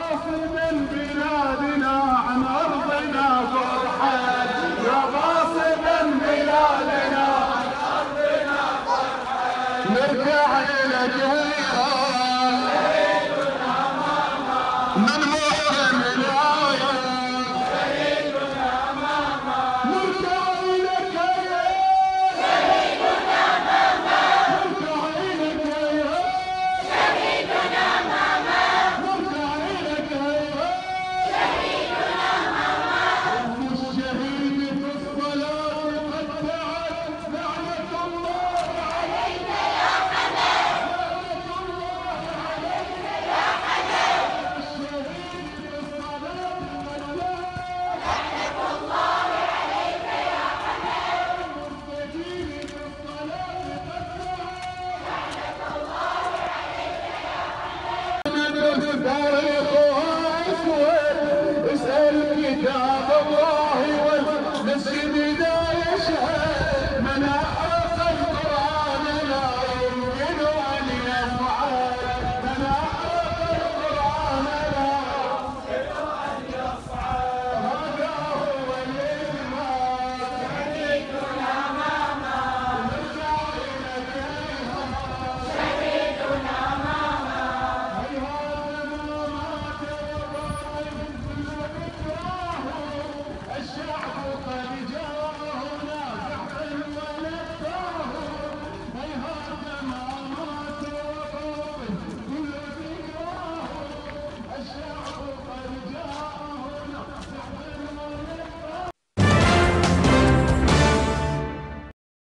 غاصب بلادنا عن أرضنا فرحان، يا غاصب بلادنا عن أرضنا فرحان، نرجع إليك شهيدنا ماما من محرم الآية، شهيدنا ماما نرجع إليك شهيدنا ماما، نرجع إليك شهيدنا ماما، نرجع إليك شهيدنا ماما. الشهيد في الصلاة قد دعت لعنة الله عليك يا حمد، لعنة الله عليك يا حمد. الشهيد في الصلاة قد دعت لعنة الله عليك يا حمد، المستجيب في الصلاة قد دعت لعنة الله عليك يا حمد. تاريخها اسود، اسأل كتاب الله